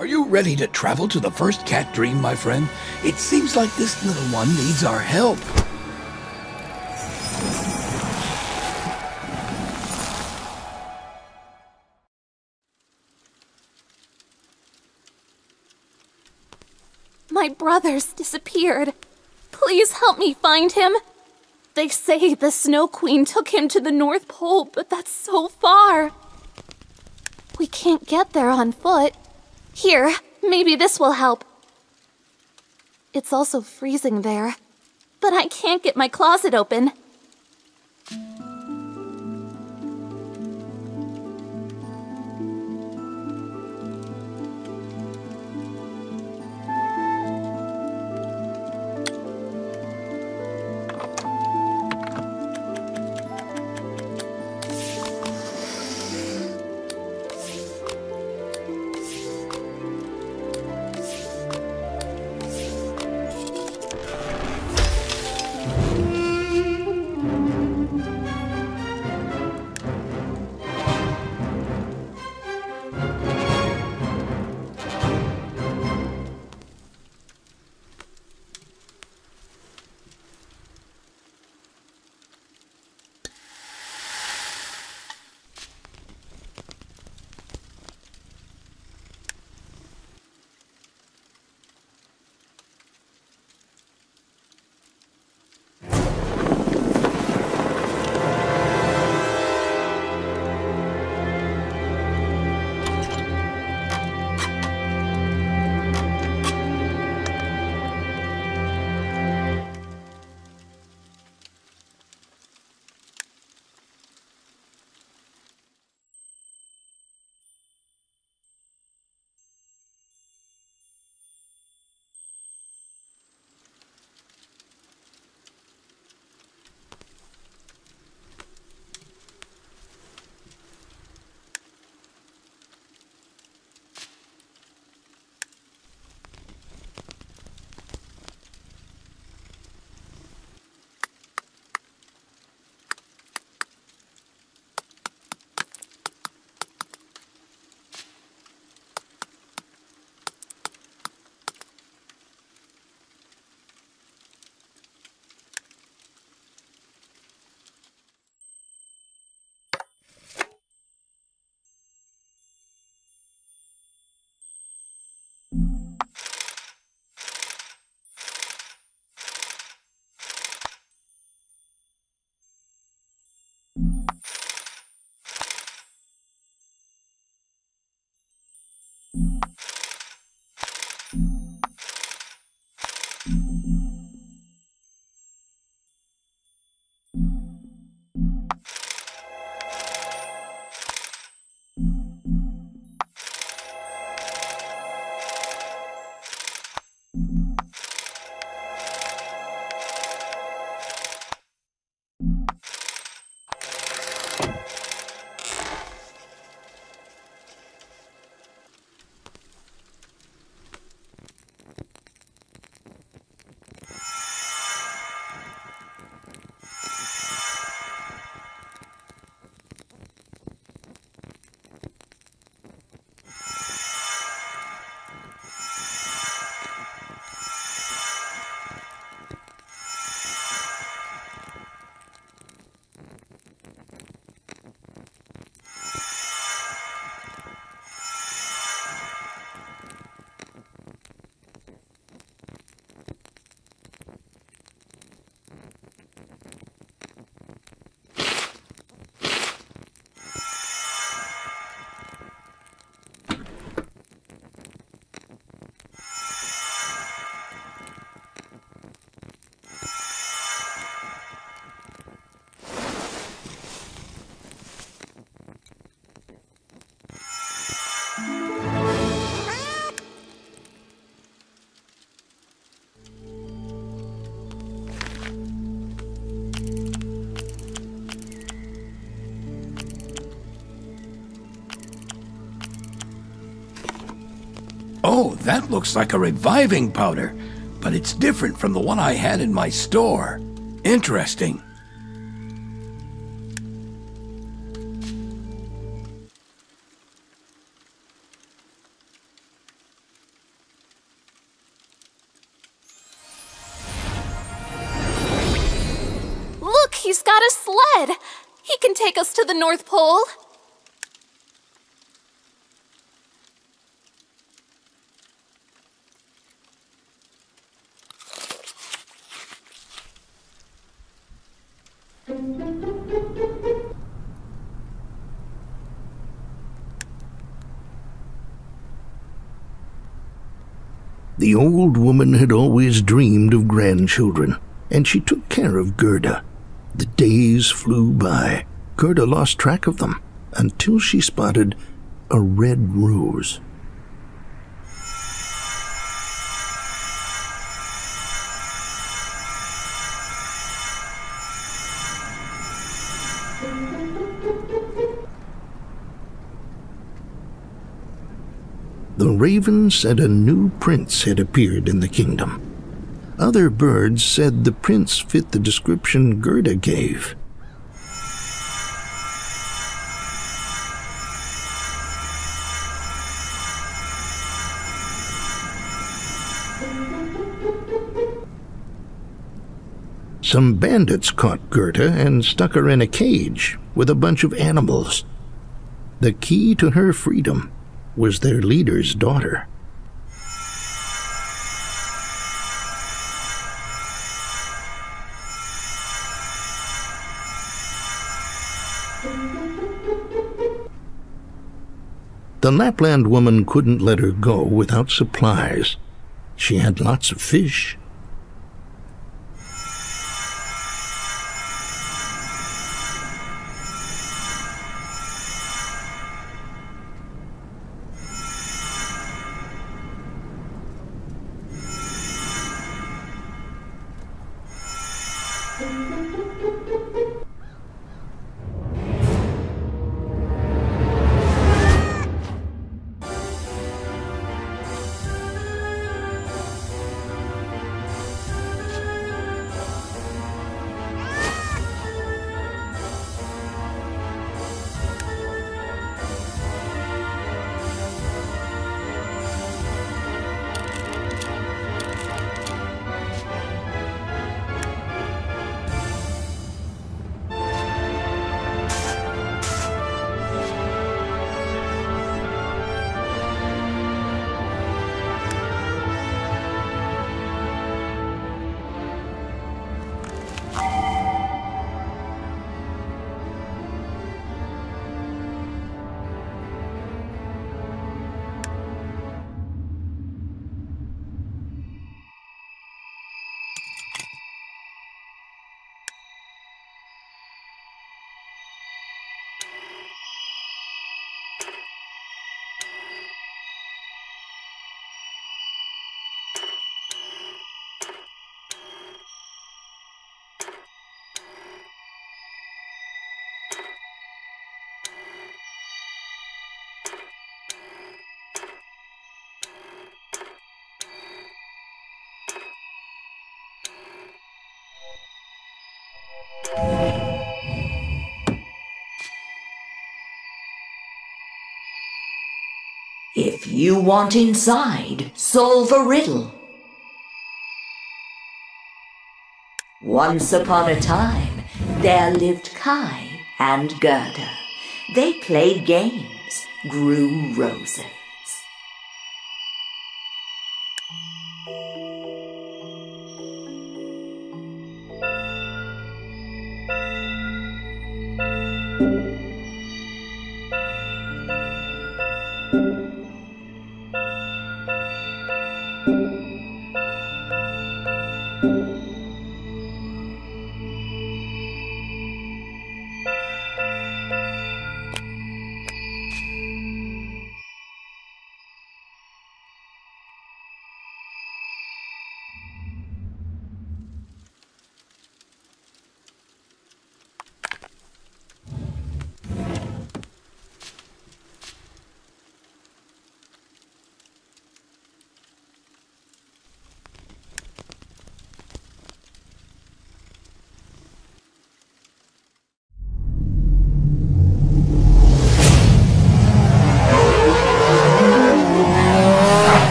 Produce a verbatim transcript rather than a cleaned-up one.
Are you ready to travel to the first cat dream, my friend? It seems like this little one needs our help. My brother's disappeared. Please help me find him. They say the Snow Queen took him to the North Pole, but that's so far. We can't get there on foot. Here, maybe this will help. It's also freezing there, but I can't get my closet open. Oh, that looks like a reviving powder, but it's different from the one I had in my store. Interesting. got a sled. He can take us to the North Pole. The old woman had always dreamed of grandchildren, and she took care of Gerda. The days flew by. Gerda lost track of them until she spotted a red rose. The raven said a new prince had appeared in the kingdom. Other birds said the prince fit the description Gerda gave. Some bandits caught Gerda and stuck her in a cage with a bunch of animals. The key to her freedom was their leader's daughter. The Lapland woman couldn't let her go without supplies. She had lots of fish. If you want inside, solve a riddle. Once upon a time, there lived Kai and Gerda. They played games, grew roses.